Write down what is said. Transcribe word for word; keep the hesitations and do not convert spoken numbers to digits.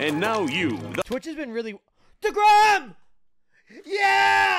And now you. Twitch has been really... DeGrom! Yeah!